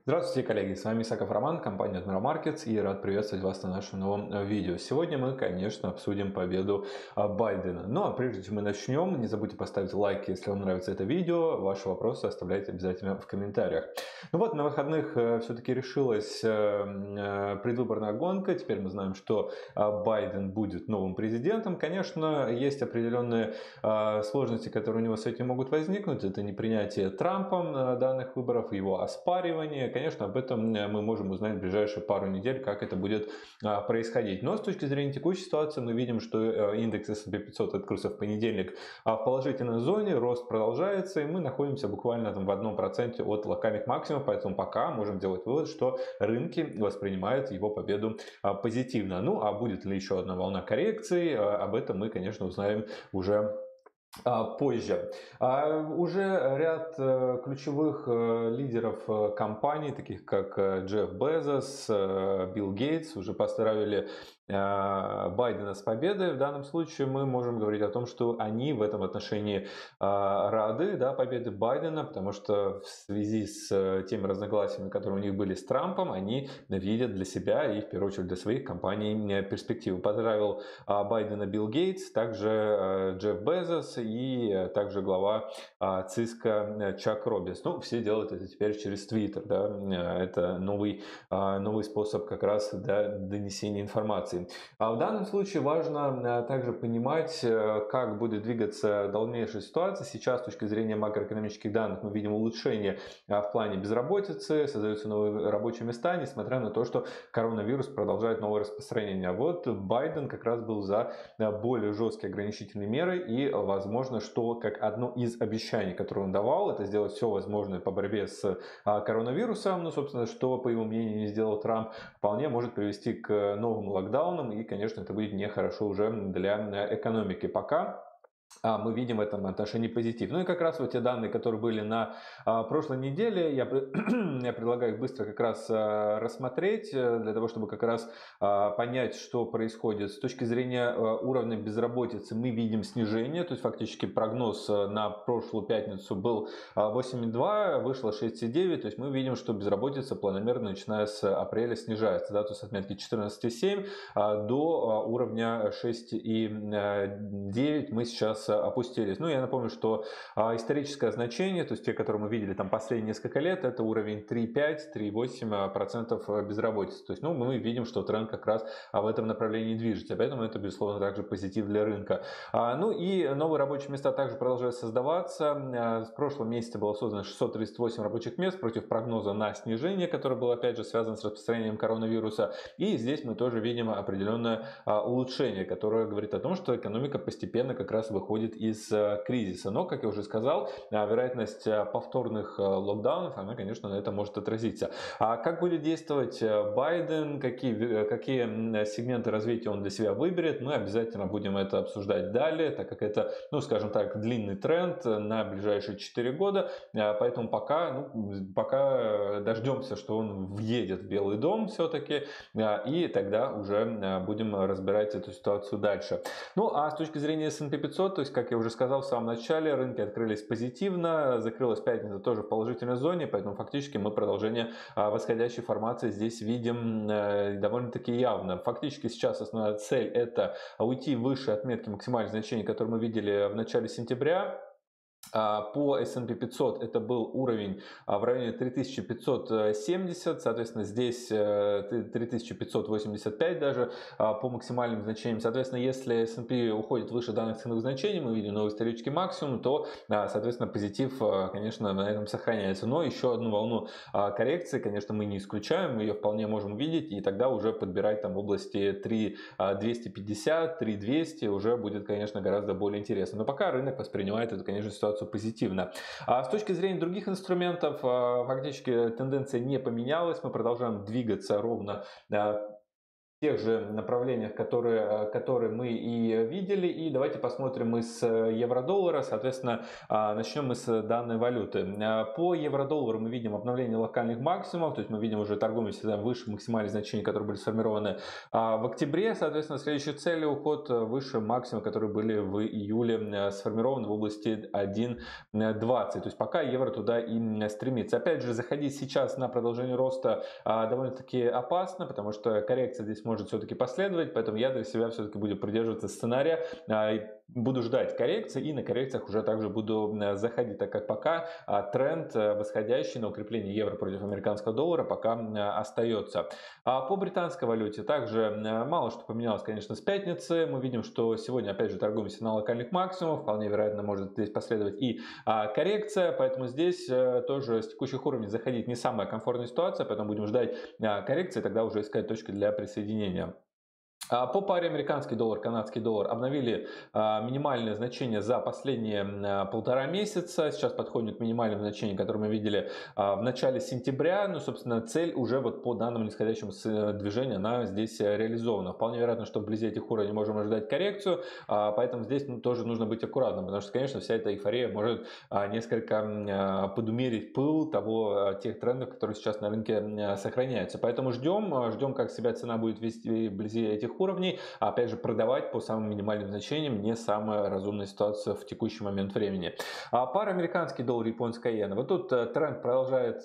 Здравствуйте, коллеги! С вами Исаков Роман, компания Admiral Markets, и рад приветствовать вас на нашем новом видео. Сегодня мы, конечно, обсудим победу Байдена. Ну а прежде чем мы начнем, не забудьте поставить лайк, если вам нравится это видео. Ваши вопросы оставляйте обязательно в комментариях. Ну вот, на выходных все-таки решилась предвыборная гонка. Теперь мы знаем, что Байден будет новым президентом. Конечно, есть определенные сложности, которые у него с этим могут возникнуть. Это непринятие Трампом данных выборов, его оспаривание. Конечно, об этом мы можем узнать в ближайшие пару недель, как это будет происходить. Но с точки зрения текущей ситуации мы видим, что индекс S&P 500 открылся в понедельник в положительной зоне, рост продолжается, и мы находимся буквально там в 1% от локальных максимумов, поэтому пока можем делать вывод, что рынки воспринимают его победу позитивно. Ну а будет ли еще одна волна коррекции, об этом мы, конечно, узнаем уже позже. Уже ряд ключевых лидеров компаний, таких как Джефф Безос, Билл Гейтс, уже поздравили Байдена с победой. В данном случае мы можем говорить о том, что они в этом отношении рады, да, победы Байдена, потому что в связи с теми разногласиями, которые у них были с Трампом, они видят для себя и в первую очередь для своих компаний перспективы. Поздравил Байдена Билл Гейтс, также Джефф Безос и также глава Cisco Чак Робинс. Ну, все делают это теперь через Twitter, да, это новый способ как раз донесения информации. А в данном случае важно также понимать, как будет двигаться дальнейшая ситуация. Сейчас, с точки зрения макроэкономических данных, мы видим улучшение в плане безработицы, создаются новые рабочие места, несмотря на то, что коронавирус продолжает новое распространение. А вот Байден как раз был за более жесткие ограничительные меры, и возможно, что как одно из обещаний, которое он давал, это сделать все возможное по борьбе с коронавирусом, ну, собственно, что, по его мнению, не сделал Трамп, вполне может привести к новым локдаунам, и, конечно, это будет нехорошо уже для экономики. Пока мы видим в этом отношении позитив. Ну и как раз вот те данные, которые были на прошлой неделе, я предлагаю их быстро как раз рассмотреть, для того, чтобы как раз понять, что происходит. С точки зрения уровня безработицы мы видим снижение, то есть фактически прогноз на прошлую пятницу был 8,2, вышло 6,9, то есть мы видим, что безработица планомерно, начиная с апреля, снижается, да, то есть с отметки 14,7 до уровня 6,9 мы сейчас опустились. Ну, я напомню, что историческое значение, то есть те, которые мы видели там последние несколько лет, это уровень 3,5-3,8% безработицы. То есть, ну, мы видим, что тренд как раз в этом направлении движется. Поэтому это, безусловно, также позитив для рынка. Ну и новые рабочие места также продолжают создаваться. В прошлом месяце было создано 638 рабочих мест против прогноза на снижение, которое было, опять же, связано с распространением коронавируса. И здесь мы тоже видим определенное улучшение, которое говорит о том, что экономика постепенно как раз выходит из кризиса. Но, как я уже сказал, вероятность повторных локдаунов, она, конечно, на это может отразиться. А как будет действовать Байден, какие сегменты развития он для себя выберет, мы обязательно будем это обсуждать далее, так как это, ну, скажем так, длинный тренд на ближайшие 4 года. Поэтому пока дождемся, что он въедет в Белый дом все-таки, и тогда уже будем разбирать эту ситуацию дальше. Ну, а с точки зрения S&P 500, то есть, как я уже сказал в самом начале, рынки открылись позитивно, закрылась пятница тоже в положительной зоне, поэтому фактически мы продолжение восходящей формации здесь видим довольно-таки явно. Фактически сейчас основная цель — это уйти выше отметки максимальных значений, которые мы видели в начале сентября. По S&P 500 это был уровень в районе 3570, соответственно, здесь 3585 даже по максимальным значениям. Соответственно, если S&P уходит выше данных ценовых значений, мы видим новый исторический максимум, то, соответственно, позитив, конечно, на этом сохраняется. Но еще одну волну коррекции, конечно, мы не исключаем, мы ее вполне можем увидеть, и тогда уже подбирать там в области 3250, 3200 уже будет, конечно, гораздо более интересно. Но пока рынок воспринимает эту, конечно, ситуацию позитивно. А с точки зрения других инструментов, фактически тенденция не поменялась, мы продолжаем двигаться ровно тех же направлениях, которые мы и видели. И давайте посмотрим мы с евро-доллара. Соответственно, начнем мы с данной валюты. По евро-доллару мы видим обновление локальных максимумов, то есть мы видим уже торгуемся выше максимальных значений, которые были сформированы в октябре. Соответственно, следующая цель — уход выше максимумов, которые были в июле сформированы в области 1.20. То есть пока евро туда и стремится. Опять же, заходить сейчас на продолжение роста довольно-таки опасно, потому что коррекция здесь может все-таки последовать, поэтому я для себя все-таки буду придерживаться сценария, буду ждать коррекции и на коррекциях уже также буду заходить, так как пока тренд восходящий на укрепление евро против американского доллара пока остается. По британской валюте также мало что поменялось, конечно, с пятницы. Мы видим, что сегодня опять же торгуемся на локальных максимумах, вполне вероятно может здесь последовать и коррекция, поэтому здесь тоже с текущих уровней заходить не самая комфортная ситуация, поэтому будем ждать коррекции, тогда уже искать точки для присоединения. По паре американский доллар, канадский доллар обновили минимальное значение за последние 1,5 месяца. Сейчас подходит к минимальным значениям, которые мы видели в начале сентября. Ну, собственно, цель уже вот по данному нисходящему движению, она здесь реализована. Вполне вероятно, что вблизи этих уровней можем ожидать коррекцию, поэтому здесь тоже нужно быть аккуратным, потому что, конечно, вся эта эйфория может несколько подумерить пыл тех трендов, которые сейчас на рынке сохраняются. Поэтому ждем, как себя цена будет вести вблизи этих уровней. Опять же, продавать по самым минимальным значениям не самая разумная ситуация в текущий момент времени. Пара американский доллар, японская иена. Вот тут тренд продолжает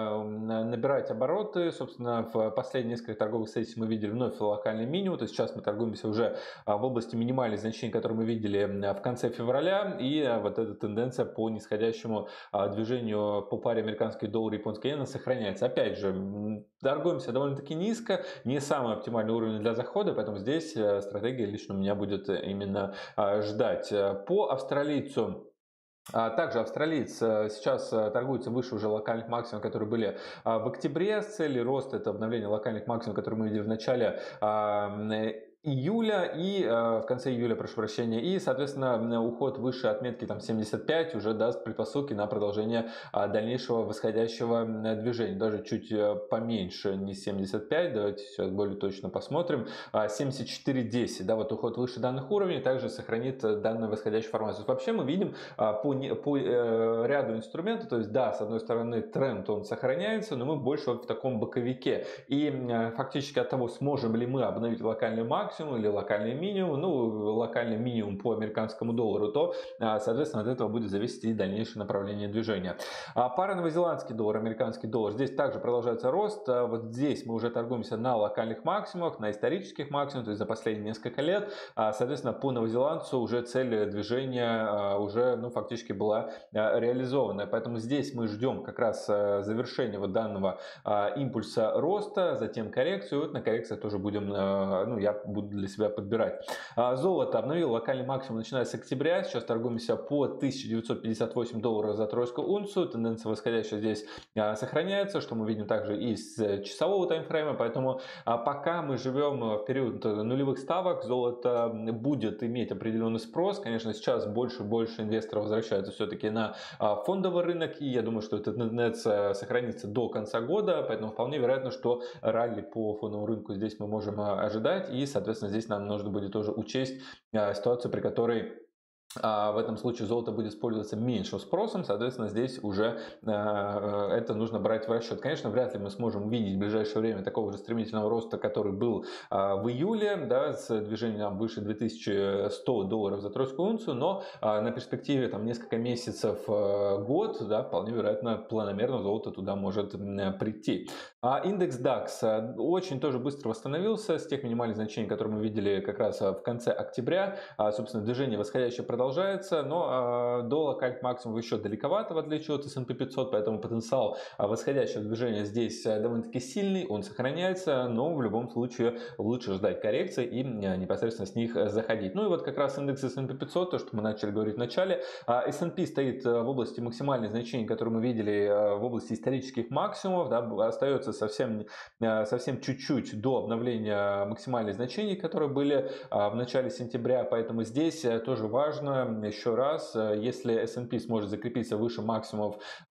набирать обороты. Собственно, в последние несколько торговых сессий мы видели вновь локальный минимум. То есть сейчас мы торгуемся уже в области минимальных значений, которые мы видели в конце февраля. И вот эта тенденция по нисходящему движению по паре американский доллар, японская иена сохраняется. Опять же, торгуемся довольно-таки низко, не самый оптимальный уровень для захода, поэтому здесь стратегия лично у меня будет именно ждать. По австралийцу. Также австралиец сейчас торгуется выше уже локальных максимумов, которые были в октябре. С целью роста — это обновление локальных максимумов, которые мы видели в начале июля и в конце июля, прошу прощения, и, соответственно, уход выше отметки там 75 уже даст предпосылки на продолжение дальнейшего восходящего движения, даже чуть поменьше, не 75, давайте сейчас более точно посмотрим, 74.10, да, вот уход выше данных уровней также сохранит данную восходящую формацию. Вообще мы видим по ряду инструментов, то есть да, с одной стороны тренд он сохраняется, но мы больше вот в таком боковике, и фактически от того, сможем ли мы обновить локальный максимум или локальный минимум, ну, локальный минимум по американскому доллару, то, соответственно, от этого будет зависеть и дальнейшее направление движения. Пара новозеландский доллар, американский доллар, здесь также продолжается рост. Вот здесь мы уже торгуемся на локальных максимумах, на исторических максимумах, то есть за последние несколько лет. Соответственно, по новозеландцу уже цель движения уже, ну, фактически была реализована. Поэтому здесь мы ждем как раз завершения вот данного импульса роста, затем коррекцию. Вот на коррекциях тоже будем, ну, я буду для себя подбирать. Золото обновил локальный максимум, начиная с октября. Сейчас торгуемся по 1958 долларов за тройскую унцию. Тенденция восходящая здесь сохраняется, что мы видим также и с часового таймфрейма. Поэтому пока мы живем в период нулевых ставок, золото будет иметь определенный спрос. Конечно, сейчас больше и больше инвесторов возвращаются все-таки на фондовый рынок. И я думаю, что эта тенденция сохранится до конца года. Поэтому вполне вероятно, что ралли по фондовому рынку здесь мы можем ожидать. И, соответственно, здесь нам нужно будет тоже учесть ситуацию, при которой в этом случае золото будет пользоваться меньшим спросом, соответственно, здесь уже это нужно брать в расчет. Конечно, вряд ли мы сможем увидеть в ближайшее время такого же стремительного роста, который был в июле, да, с движением выше 2100 долларов за тройскую унцию, но на перспективе там несколько месяцев, год, да, вполне вероятно, планомерно золото туда может прийти. Индекс DAX очень тоже быстро восстановился с тех минимальных значений, которые мы видели как раз в конце октября. Собственно, движение восходящее продолжается, но до локальных максимумов еще далековато, в отличие от S&P 500, поэтому потенциал восходящего движения здесь довольно-таки сильный, он сохраняется, но в любом случае лучше ждать коррекции и непосредственно с них заходить. Ну и вот как раз индекс S&P 500, то, что мы начали говорить в начале, S&P стоит в области максимальных значений, которые мы видели в области исторических максимумов, да, остается совсем чуть-чуть до обновления максимальных значений, которые были в начале сентября, поэтому здесь тоже важно еще раз, если S&P сможет закрепиться выше максимумов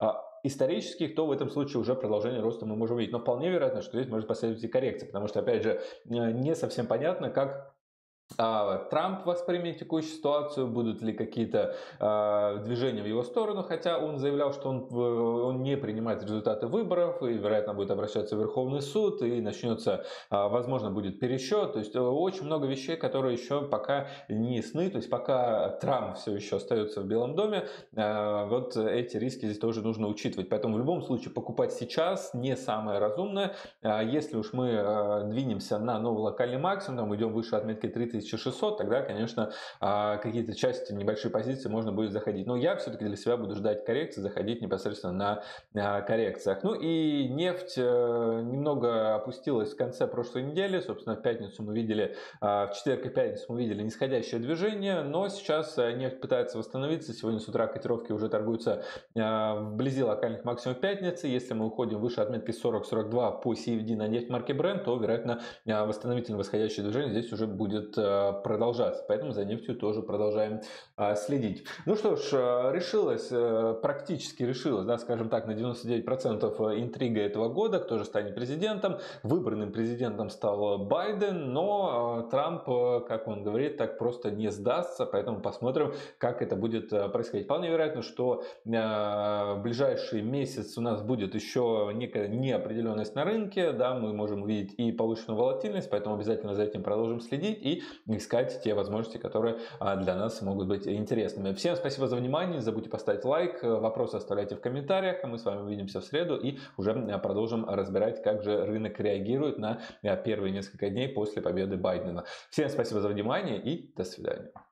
исторических, то в этом случае уже продолжение роста мы можем видеть. Но вполне вероятно, что здесь может последовать и коррекция, потому что, опять же, не совсем понятно, как Трамп воспримет текущую ситуацию, будут ли какие-то движения в его сторону, хотя он заявлял, что он не принимает результаты выборов и, вероятно, будет обращаться в Верховный суд и начнется, возможно, будет пересчет. То есть очень много вещей, которые еще пока не ясны. То есть пока Трамп все еще остается в Белом доме, вот эти риски здесь тоже нужно учитывать. Поэтому в любом случае покупать сейчас не самое разумное. Если уж мы двинемся на новый локальный максимум, там идем выше отметки 3600, тогда, конечно, какие-то части, небольшие позиции можно будет заходить. Но я все-таки для себя буду ждать коррекции, заходить непосредственно на коррекциях. Ну и нефть немного опустилась в конце прошлой недели. Собственно, в пятницу мы видели, в четверг и пятницу мы видели нисходящее движение, но сейчас нефть пытается восстановиться. Сегодня с утра котировки уже торгуются вблизи локальных максимумов пятницы. Если мы уходим выше отметки 40-42 по CFD на нефть марки Brent, то, вероятно, восстановительное восходящее движение здесь уже будет продолжаться. Поэтому за нефтью тоже продолжаем следить. Ну что ж, решилось, практически решилось, да, скажем так, на 99% интрига этого года, кто же станет президентом. Выбранным президентом стал Байден, но Трамп, как он говорит, так просто не сдастся, поэтому посмотрим, как это будет происходить. Вполне вероятно, что в ближайший месяц у нас будет еще некая неопределенность на рынке, да, мы можем увидеть и повышенную волатильность, поэтому обязательно за этим продолжим следить и искать те возможности, которые для нас могут быть интересными. Всем спасибо за внимание, не забудьте поставить лайк, вопросы оставляйте в комментариях, а мы с вами увидимся в среду и уже продолжим разбирать, как же рынок реагирует на первые несколько дней после победы Байдена. Всем спасибо за внимание и до свидания.